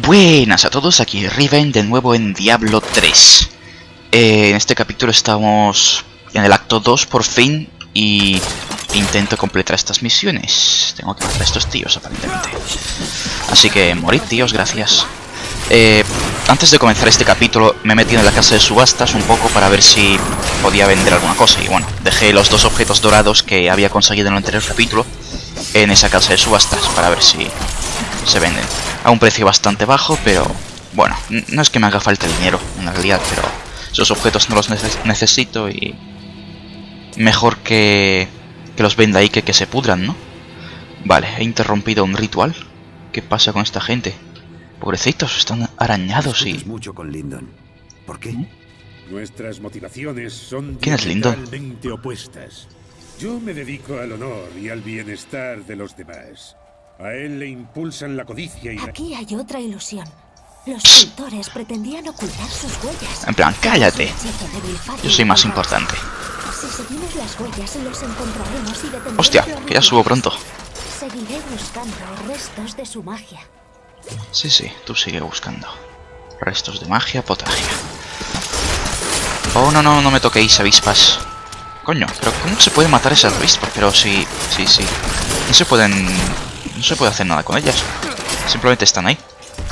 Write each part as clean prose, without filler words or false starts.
Buenas a todos, aquí Riven de nuevo en Diablo 3. En este capítulo estamos en el acto 2 por fin y intento completar estas misiones. Tengo que matar a estos tíos aparentemente. Así que morid tíos, gracias. Antes de comenzar este capítulo me he metido en la casa de subastas un poco para ver si podía vender alguna cosa. Y bueno, dejé los dos objetos dorados que había conseguido en el anterior capítulo en esa casa de subastas para ver si se venden. A un precio bastante bajo, pero bueno, no es que me haga falta el dinero en realidad, pero esos objetos no los necesito y mejor que los venda ahí que se pudran, ¿no? Vale, he interrumpido un ritual. ¿Qué pasa con esta gente? Pobrecitos, están arañados y... mucho con Lyndon. ¿Por qué? Nuestras motivaciones son ¿Quién es Lyndon? diametralmente opuestas. Yo me dedico al honor y al bienestar de los demás. A él le impulsan la codicia y Aquí hay otra ilusión. Los cultores pretendían ocultar sus huellas. En plan, cállate. Yo soy más importante. Si seguimos las huellas, los encontraremos y detendremos. Hostia, que ya subo pronto. Seguiré buscando restos de su magia. Sí, sí, tú sigue buscando. Restos de magia, potagia. Oh, no me toquéis, avispas. Coño, pero ¿cómo se puede matar esas avispas? Pero sí. No se puede hacer nada con ellas. Simplemente están ahí.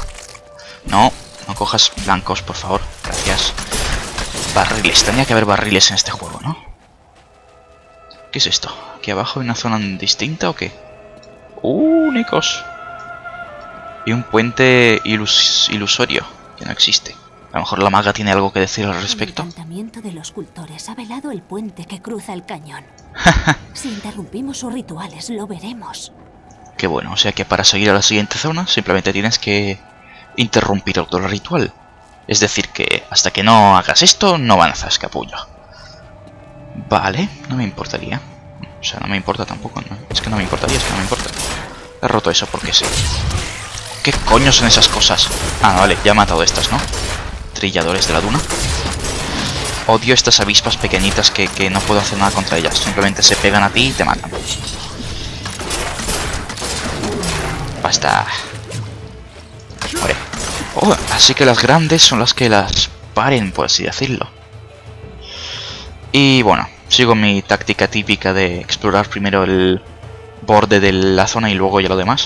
No cojas blancos, por favor. Gracias. Barriles. Tenía que haber barriles en este juego, ¿no? ¿Qué es esto? ¿Aquí abajo hay una zona distinta o qué? Nicos. Y un puente ilusorio que no existe. A lo mejor la maga tiene algo que decir al respecto. El encantamiento de los cultores ha velado el puente que cruza el cañón. Si interrumpimos sus rituales, lo veremos. Qué bueno, o sea que para seguir a la siguiente zona simplemente tienes que interrumpir todo el ritual. Es decir que hasta que no hagas esto, no avanzas, capullo. Vale, no me importaría. O sea, no me importa tampoco, ¿no? Es que no me importaría, es que no me importa. He roto eso porque sí. ¿Qué coño son esas cosas? Ah, vale, ya he matado estas, ¿no? Trilladores de la duna. Odio estas avispas pequeñitas que no puedo hacer nada contra ellas. Simplemente se pegan a ti y te matan. Basta. Vale. Oh, así que las grandes son las que las paren, por así decirlo. Y bueno, sigo mi táctica típica de explorar primero el borde de la zona y luego ya lo demás.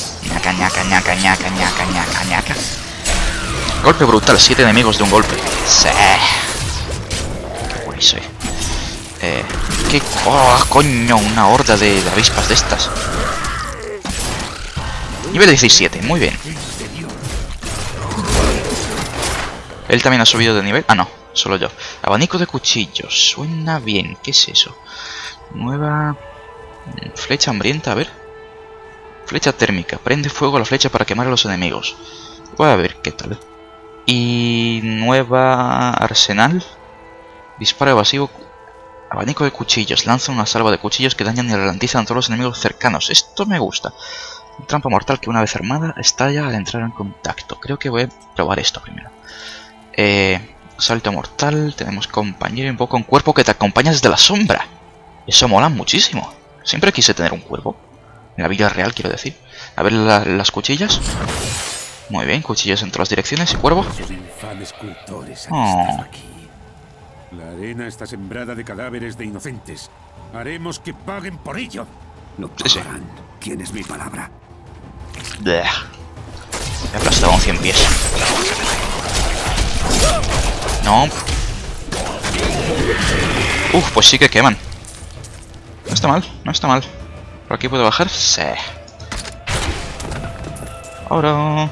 Ñaca. Golpe brutal, 7 enemigos de un golpe. Sí. Qué guay soy. ¿Qué? ¡Oh, coño! Una horda de avispas de estas. Nivel 17, muy bien. Él también ha subido de nivel. Ah, no, solo yo. Abanico de cuchillos, suena bien. ¿Qué es eso? Nueva flecha hambrienta, a ver. Flecha térmica, prende fuego a la flecha para quemar a los enemigos. Voy a ver qué tal. Y nueva arsenal. Disparo evasivo. Abanico de cuchillos, lanza una salva de cuchillos que dañan y ralentizan a todos los enemigos cercanos. Esto me gusta. Trampa mortal que una vez armada estalla al entrar en contacto. Creo que voy a probar esto primero. Salto mortal. Tenemos compañero y un poco un cuerpo que te acompaña desde la sombra. Eso mola muchísimo. Siempre quise tener un cuervo. En la vida real, quiero decir. A ver las cuchillas. Muy bien, cuchillas en todas las direcciones. ¿Y cuervo? esos infames cultores han Oh. estado aquí. La arena está sembrada de cadáveres de inocentes. Haremos que paguen por ello. No Sí. pagarán. Tienes mi palabra. Bleh. Me he aplastado un 100 pies. No. Pues sí que queman. No está mal. ¿Por aquí puedo bajar? Sí. Ahora.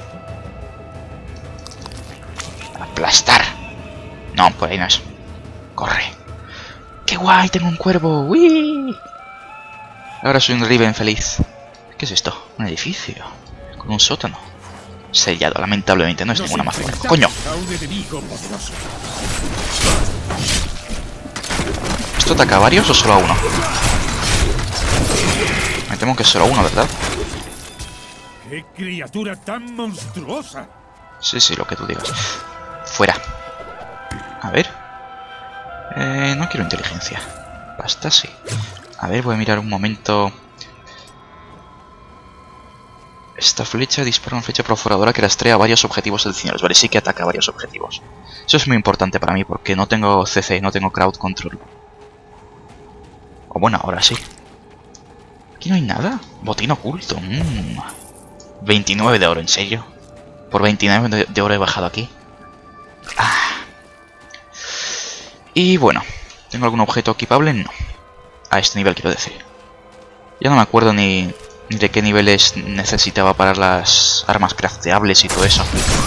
Aplastar. No, por ahí no es. Corre. ¡Qué guay! Tengo un cuervo. ¡Uy! Ahora soy un Riven feliz. ¿Qué es esto? Un edificio. Con un sótano. Sellado, lamentablemente. No es ninguna mazmorra. ¡Coño! A un enemigo poderoso. ¿Esto ataca a varios o solo a uno? Me temo que es solo a uno, ¿verdad? ¡Qué criatura tan monstruosa! Sí, lo que tú digas. Fuera. A ver. No quiero inteligencia. Basta, sí. A ver, voy a mirar un momento. Esta flecha dispara una flecha perforadora que rastrea a varios objetivos adicionales. Vale, sí que ataca a varios objetivos. Eso es muy importante para mí porque no tengo CC, no tengo crowd control. O bueno, ahora sí. Aquí no hay nada. Botín oculto. 29 de oro, ¿en serio? Por 29 de oro he bajado aquí. Y bueno, ¿tengo algún objeto equipable? No. A este nivel quiero decir. Ya no me acuerdo ni de qué niveles necesitaba para las armas crafteables y todo eso.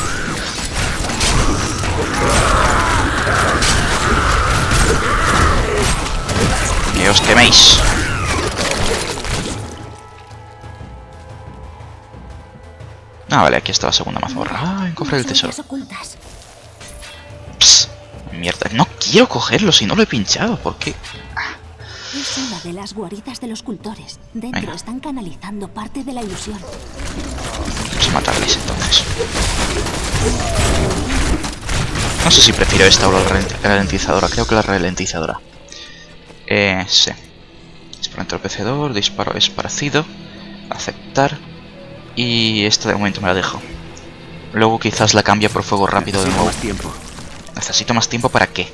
Que os queméis. Ah, vale, aquí está la segunda mazmorra. Ah, en cofre del tesoro. Psst, mierda, no quiero cogerlo si no lo he pinchado. ¿Por qué? Es una de las guaridas de los cultores. Dentro Venga. están canalizando parte de la ilusión. Vamos a matarles entonces. No sé si prefiero esta o la ralentizadora. Creo que la ralentizadora. Sí. Disparo entorpecedor, disparo esparcido. Aceptar. Y esta de momento me la dejo. Luego quizás la cambie por fuego rápido de nuevo. Más tiempo. ¿Necesito más tiempo para qué?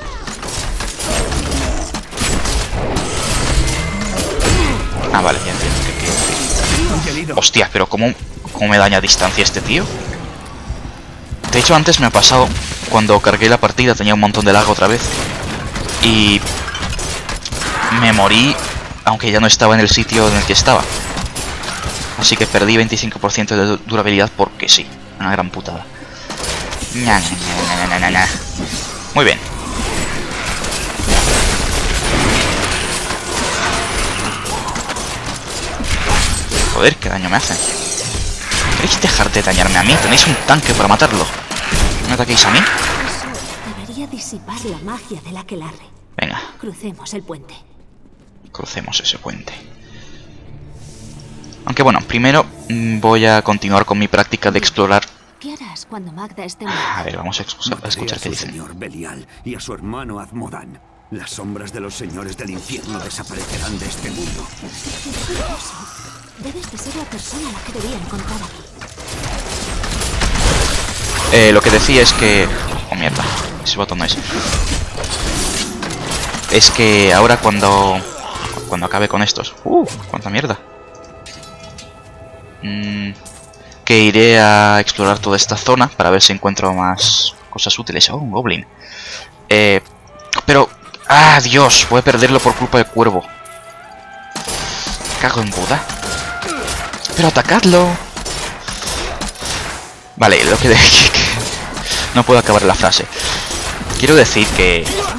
Ah, vale, ya entiendo que quiero decir. Hostia, pero ¿cómo me daña a distancia este tío? De hecho, antes me ha pasado, cuando cargué la partida tenía un montón de lag otra vez. Y me morí, aunque ya no estaba en el sitio en el que estaba. Así que perdí 25% de durabilidad porque sí. Una gran putada. Muy bien. Joder, qué daño me hacen. ¿Queréis dejar de dañarme a mí? Tenéis un tanque para matarlo. ¿No me ataquéis a mí? Eso debería disipar la magia del aquelarre. Venga, Crucemos el puente. crucemos ese puente. Aunque bueno, primero voy a continuar con mi práctica de explorar. ¿Qué harás cuando Magda esté A muerta? ver, vamos a escuchar qué a su dicen. señor Belial y a su hermano Azmodan. Las sombras de los señores del infierno desaparecerán de este mundo. Debes de ser la persona a la que debía encontrar aquí. Lo que decía es que... Oh, mierda. Ese botón no es. Es que ahora cuando acabe con estos... ¡Cuánta mierda! Que iré a explorar toda esta zona para ver si encuentro más cosas útiles. Oh, un goblin. Pero... ¡Ah, Dios! Voy a perderlo por culpa del cuervo. Cago en Buda. ¡Pero atacadlo! Vale, lo que... No puedo acabar la frase. Quiero decir que...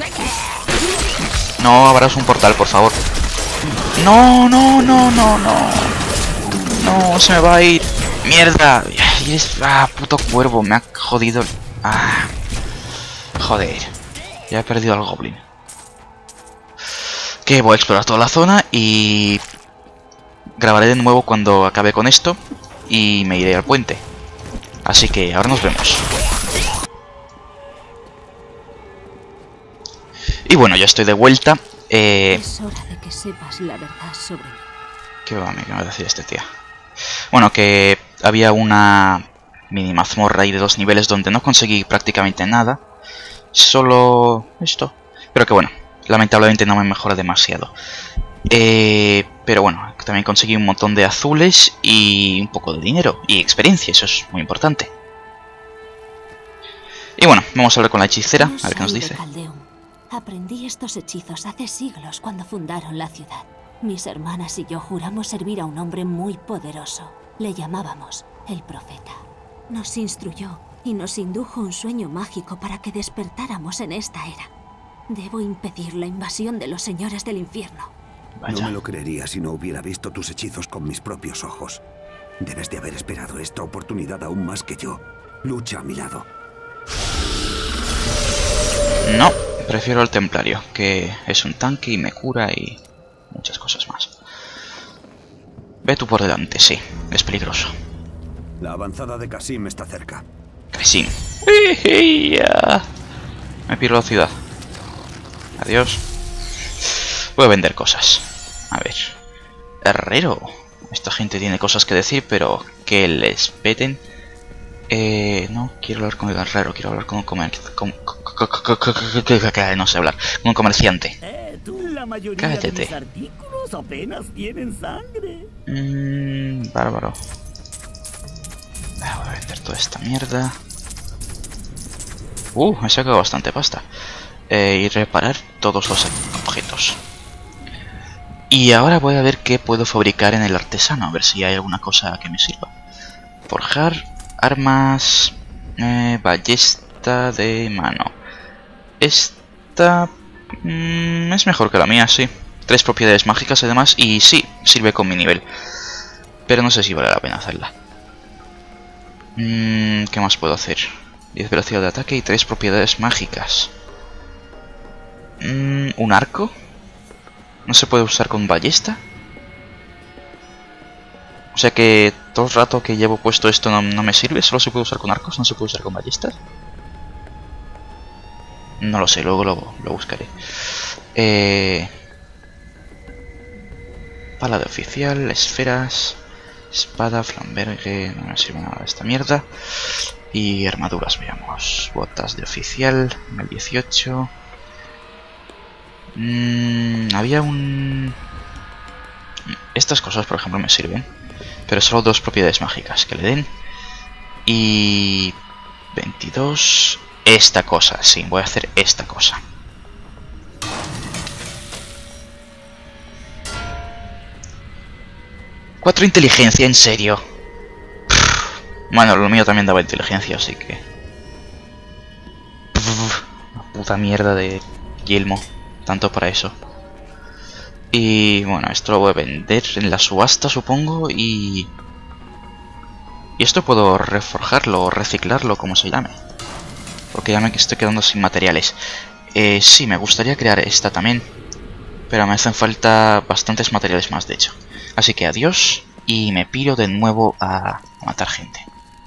No abras un portal, por favor. No, no, no, no, no. No, se me va a ir. ¡Mierda! Puto cuervo, me ha jodido. Joder. Ya he perdido al goblin. Que voy a explorar toda la zona y... Grabaré de nuevo cuando acabe con esto. Y me iré al puente. Así que ahora nos vemos. Y bueno, ya estoy de vuelta. Es hora de que sepas la verdad sobre mí. ¿Qué va a decir este tío? Bueno, que había una mini mazmorra ahí de 2 niveles donde no conseguí prácticamente nada. Solo esto. Pero que bueno, lamentablemente no me mejora demasiado. Pero bueno, también conseguí un montón de azules y un poco de dinero y experiencia, eso es muy importante. Y bueno, vamos a hablar con la hechicera, a ver qué nos Yo soy de dice. Caldeum. Aprendí estos hechizos hace siglos cuando fundaron la ciudad. Mis hermanas y yo juramos servir a un hombre muy poderoso. Le llamábamos el Profeta. Nos instruyó y nos indujo un sueño mágico para que despertáramos en esta era. Debo impedir la invasión de los señores del infierno. Vaya. No me lo creería si no hubiera visto tus hechizos con mis propios ojos. Debes de haber esperado esta oportunidad aún más que yo. Lucha a mi lado. No, prefiero al templario, que es un tanque y me cura y muchas cosas más. Ve tú por delante, sí, es peligroso. La avanzada de Qasim está cerca. Qasim. Me pierdo la ciudad. Adiós. Voy a vender cosas. A ver. Herrero. Esta gente tiene cosas que decir, pero que les peten. No quiero hablar con el guerrero, quiero hablar con un no sé hablar, con un comerciante. Cállate. Mis artículos apenas tienen sangre. Bárbaro. Voy a vender toda esta mierda. Me he sacado bastante pasta. Y reparar todos los objetos. Y ahora voy a ver qué puedo fabricar en el artesano, a ver si hay alguna cosa que me sirva. Forjar armas, ballesta de mano. Esta es mejor que la mía, sí. 3 propiedades mágicas además, y sí, sirve con mi nivel. Pero no sé si vale la pena hacerla. ¿Qué más puedo hacer? 10 velocidad de ataque y 3 propiedades mágicas. ¿Un arco? ¿No se puede usar con ballesta? O sea que todo el rato que llevo puesto esto no me sirve. ¿Solo se puede usar con arcos? ¿No se puede usar con ballestas? No lo sé, luego lo buscaré. Pala de oficial, esferas, espada, flambergue, no me sirve nada de esta mierda. Y armaduras, veamos. Botas de oficial, nivel 18. Había un... Estas cosas, por ejemplo, me sirven. Pero solo 2 propiedades mágicas que le den. Y... 22... Esta cosa, sí, voy a hacer esta cosa. ¡4 inteligencia, en serio! Bueno, lo mío también daba inteligencia, así que... Una puta mierda de yelmo. Tanto para eso. Y bueno, esto lo voy a vender en la subasta, supongo, y esto puedo reforjarlo o reciclarlo, como se llame. Porque ya me estoy quedando sin materiales. Sí, me gustaría crear esta también. Pero me hacen falta bastantes materiales más, de hecho. Así que adiós, y me piro de nuevo a matar gente.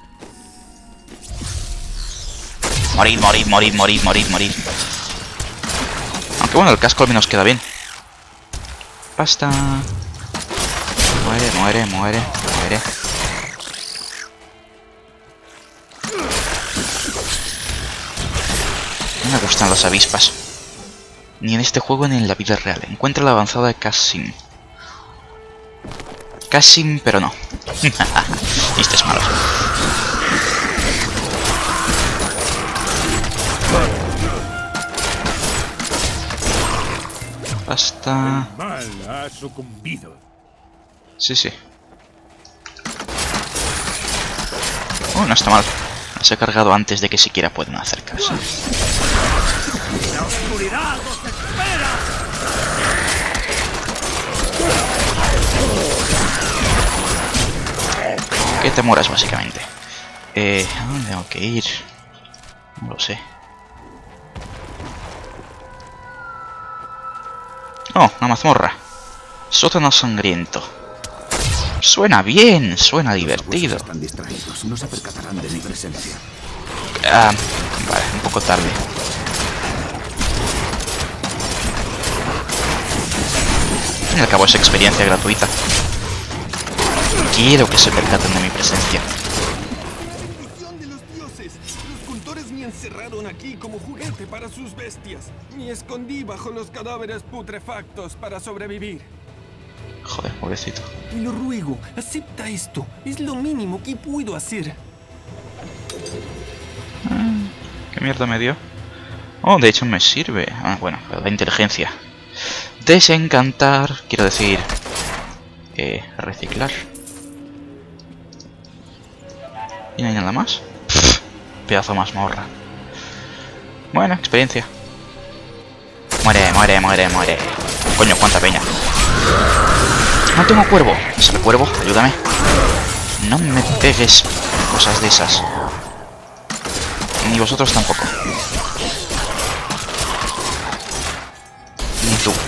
Morid, morid, morid, morid, morid, morid. Aunque bueno, el casco al menos queda bien. Basta. Muere, muere, muere, muere. No me gustan las avispas. Ni en este juego ni en la vida real. Encuentra la avanzada de Cassim. Cassim, pero no. Chistes malos. Basta. El mal ha sucumbido. Sí, sí. No está mal. Las he cargado antes de que siquiera puedan acercarse. ¡La oscuridad os espera! Que te mueras, básicamente. ¿A dónde tengo que ir? No lo sé. Oh, una mazmorra. Sótano sangriento. Suena bien, suena divertido. Están distraídos, no se percatarán de mi presencia. Vale, un poco tarde. Al fin y al cabo es experiencia gratuita. Quiero que se percaten de mi presencia. De los dioses. Los cultores me encerraron aquí como juguete para sus bestias. Me escondí bajo los cadáveres putrefactos para sobrevivir. Joder, pobrecito. Te lo ruego, acepta esto. Es lo mínimo que puedo hacer. ¿Qué mierda me dio? Oh, de hecho me sirve. Bueno, la inteligencia. Desencantar, quiero decir... reciclar. ¿Y no hay nada más? Pedazo mazmorra. Bueno, experiencia. Muere, muere, muere, muere. Coño, cuánta peña. No tengo cuervo. ¿Es el cuervo? Ayúdame. No me pegues cosas de esas. Ni vosotros tampoco. Ni tú.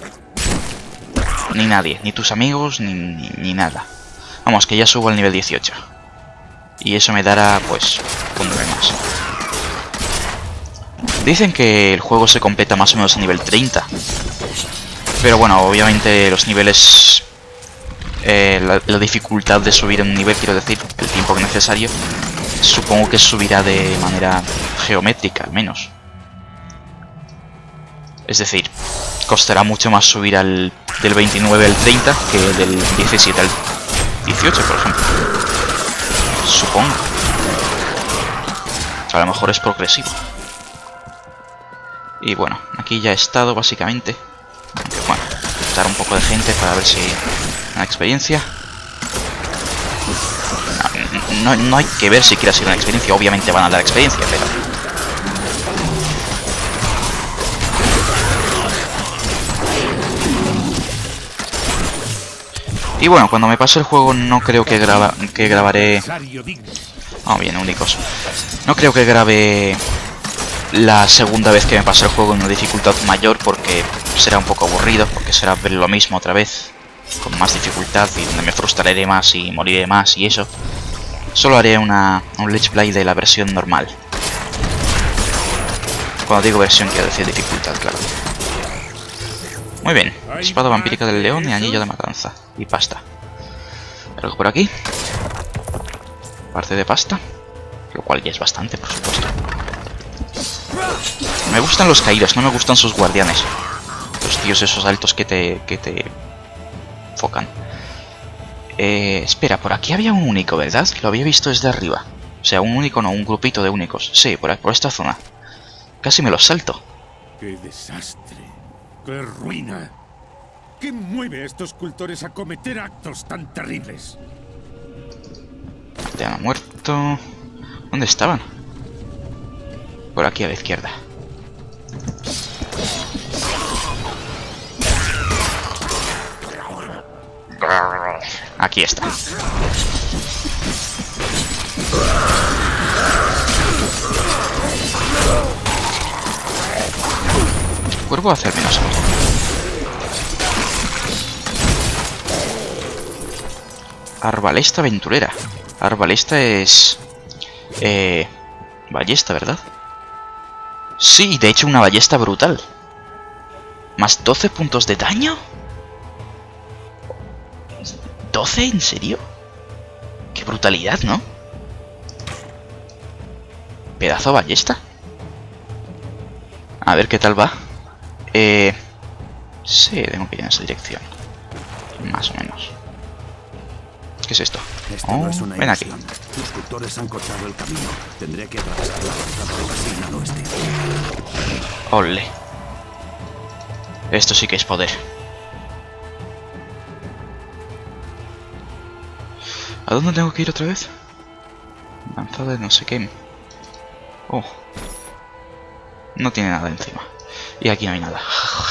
Ni nadie. Ni tus amigos, ni nada. Vamos, que ya subo al nivel 18. Y eso me dará, pues, un nivel más. Dicen que el juego se completa más o menos a nivel 30. Pero bueno, obviamente los niveles la dificultad de subir un nivel, quiero decir, el tiempo necesario, supongo que subirá de manera geométrica, al menos. Es decir, costará mucho más subir del 29 al 30 que del 17 al 18, por ejemplo. Supongo. A lo mejor es progresivo. Y bueno, aquí ya he estado básicamente. Aunque bueno, dar un poco de gente para ver si una experiencia. No hay que ver si quiere ser una experiencia. Obviamente van a dar experiencia, pero... Y bueno, cuando me pase el juego no creo que grabaré... Oh, bien, únicos. No creo que grabe la segunda vez que me pase el juego en una dificultad mayor, porque será un poco aburrido, porque será ver lo mismo otra vez, con más dificultad, y donde me frustraré más y moriré más y eso. Solo haré un Let's Play de la versión normal. Cuando digo versión quiero decir dificultad, claro. Muy bien, espada vampírica del león y anillo de matanza. Y pasta. Algo por aquí. Parte de pasta. Lo cual ya es bastante, por supuesto. Me gustan los caídos, no me gustan sus guardianes. Los tíos esos altos que te enfocan. Espera, por aquí había un único, ¿verdad? Lo había visto desde arriba. O sea, un único no, un grupito de únicos. Sí, por esta zona. Casi me los salto. ¡Qué desastre! ¡Qué ruina! ¿Qué mueve a estos cultores a cometer actos tan terribles? Ya ha muerto. ¿Dónde estaban? Por aquí a la izquierda. Aquí está. Vuelvo a hacer menos. Arbalesta aventurera. Arbalesta es... ballesta, ¿verdad? Sí, de hecho una ballesta brutal. ¿Más 12 puntos de daño? ¿12? ¿En serio? Qué brutalidad, ¿no? Pedazo de ballesta. A ver qué tal va. Sí, tengo que ir en esa dirección. Más o menos. ¿Qué es esto? No es una ven aquí. Los cultores han cortado el camino. Tendré que atravesar la avanzada locación al oeste. Ole. Esto sí que es poder. ¿A dónde tengo que ir otra vez? Avanzada de no sé qué. Oh. No tiene nada encima. Y aquí no hay nada.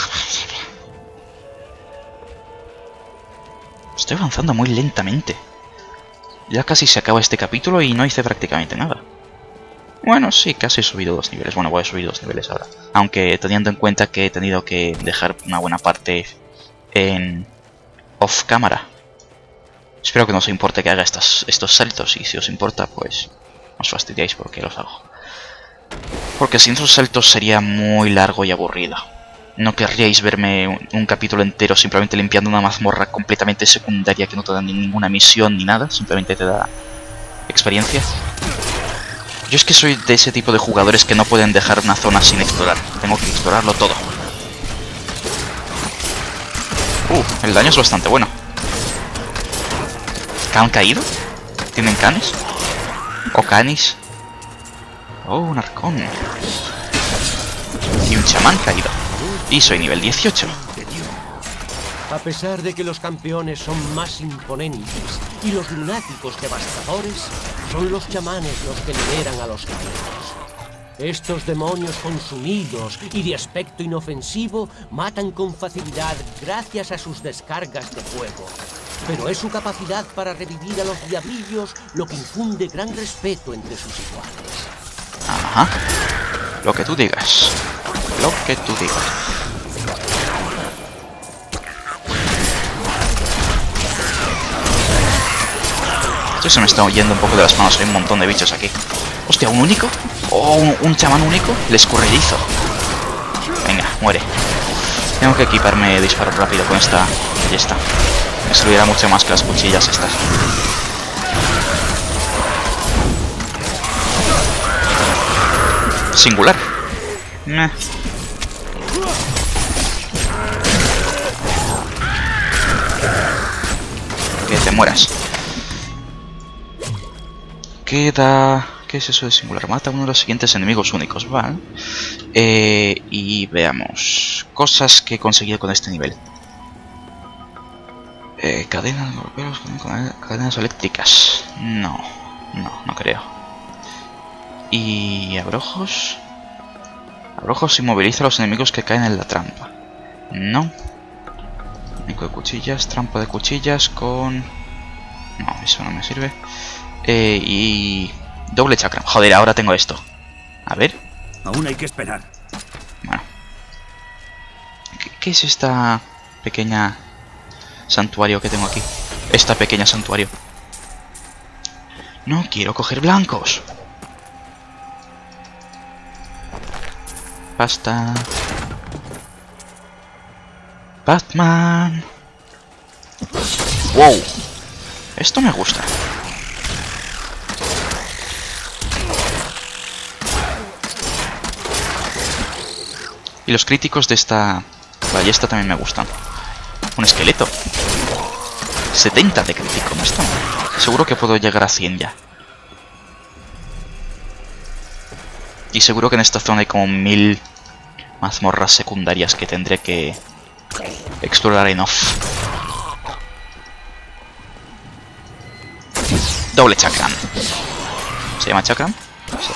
Estoy avanzando muy lentamente. Ya casi se acaba este capítulo y no hice prácticamente nada. Bueno, sí, casi he subido 2 niveles. Bueno, voy a subir 2 niveles ahora. Aunque teniendo en cuenta que he tenido que dejar una buena parte en off cámara. Espero que no os importe que haga estos saltos. Y si os importa, pues no os fastidiáis porque los hago. Porque sin esos saltos sería muy largo y aburrido. No querríais verme un capítulo entero simplemente limpiando una mazmorra completamente secundaria que no te da ni ninguna misión ni nada, simplemente te da experiencia. Yo es que soy de ese tipo de jugadores que no pueden dejar una zona sin explorar. Tengo que explorarlo todo. El daño es bastante bueno. ¿Han caído? ¿Tienen canes? ¿O canis? Oh, un arcón. Y un chamán caído. Y soy nivel 18. A pesar de que los campeones son más imponentes y los lunáticos devastadores, son los chamanes los que lideran a los guerreros. Estos demonios consumidos y de aspecto inofensivo matan con facilidad gracias a sus descargas de fuego. Pero es su capacidad para revivir a los diablillos lo que infunde gran respeto entre sus iguales. Ajá. Lo que tú digas. Lo que tú digas. Esto se me está yendo un poco de las manos. Hay un montón de bichos aquí. Hostia, ¿un único? Oh, un chamán único. El escurridizo. Venga, muere. Tengo que equiparme disparo rápido con esta ballesta. Me servirá mucho más que las cuchillas estas. Singular. Meh. Que te mueras. Queda... ¿Qué es eso de singular? Mata a uno de los siguientes enemigos únicos, ¿vale? Y veamos. Cosas que he conseguido con este nivel. Cadenas, golpeos, cadenas eléctricas. No creo. Y abrojos. Abrojos inmoviliza a los enemigos que caen en la trampa. No. Único de cuchillas, trampa de cuchillas con... No, eso no me sirve. Y... doble chakra. Joder, ahora tengo esto. A ver. Aún hay que esperar. Bueno. ¿Qué es esta pequeña santuario que tengo aquí? Esta pequeña santuario. No quiero coger blancos. Basta. Batman. Wow. Esto me gusta. Y los críticos de esta ballesta también me gustan. Un esqueleto. 70 de crítico, no está mal. Seguro que puedo llegar a 100 ya. Y seguro que en esta zona hay como 1000 mazmorras secundarias que tendré que explorar en off. Doble chakram. ¿Se llama chakram? Sí.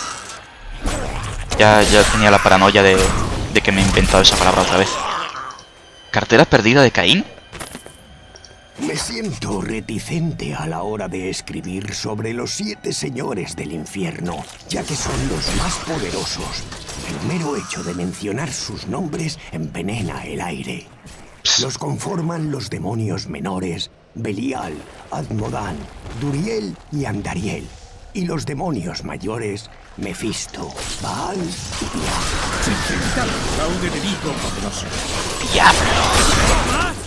Ya tenía la paranoia de que me he inventado esa palabra otra vez. ¿Cartera perdida de Caín? Me siento reticente a la hora de escribir sobre los 7 señores del infierno, ya que son los más poderosos. El mero hecho de mencionar sus nombres envenena el aire. Los conforman los demonios menores, Belial, Admodan, Duriel y Andariel. Y los demonios mayores, Mefisto, Baal y Diablo. A un enemigo poderoso. ¡Diablo!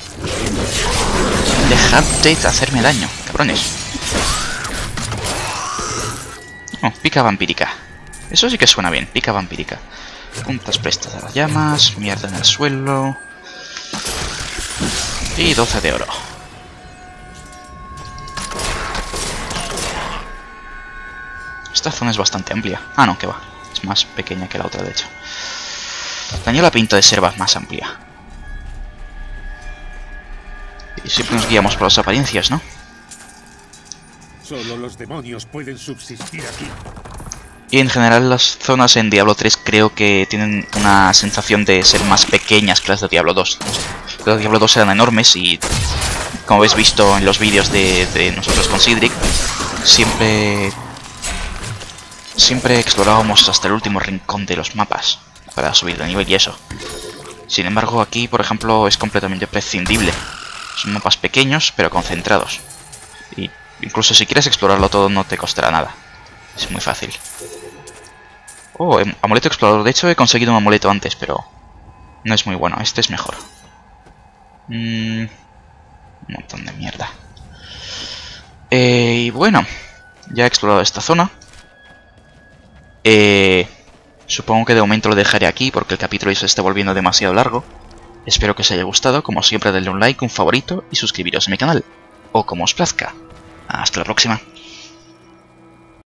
Dejad de hacerme daño, cabrones. Oh, pica vampírica. Eso sí que suena bien, pica vampírica. Puntas prestas a las llamas, mierda en el suelo. Y 12 de oro. Esta zona es bastante amplia. Ah, no, que va. Es más pequeña que la otra, de hecho. Tenía la pinta de ser más amplia. Y siempre nos guiamos por las apariencias, ¿no? Solo los demonios pueden subsistir aquí. Y en general las zonas en Diablo 3 creo que tienen una sensación de ser más pequeñas que las de Diablo 2. Las de Diablo 2 eran enormes y, como habéis visto en los vídeos de nosotros con Cedric, siempre explorábamos hasta el último rincón de los mapas para subir de nivel y eso. Sin embargo, aquí, por ejemplo, es completamente prescindible. Son mapas pequeños, pero concentrados. Y incluso si quieres explorarlo todo, no te costará nada. Es muy fácil. Oh, amuleto explorador. De hecho, he conseguido un amuleto antes, pero no es muy bueno. Este es mejor. Un montón de mierda. Y bueno, ya he explorado esta zona. Supongo que de momento lo dejaré aquí porque el capítulo se está volviendo demasiado largo. Espero que os haya gustado. Como siempre, denle un like, un favorito y suscribiros a mi canal. O como os plazca. Hasta la próxima.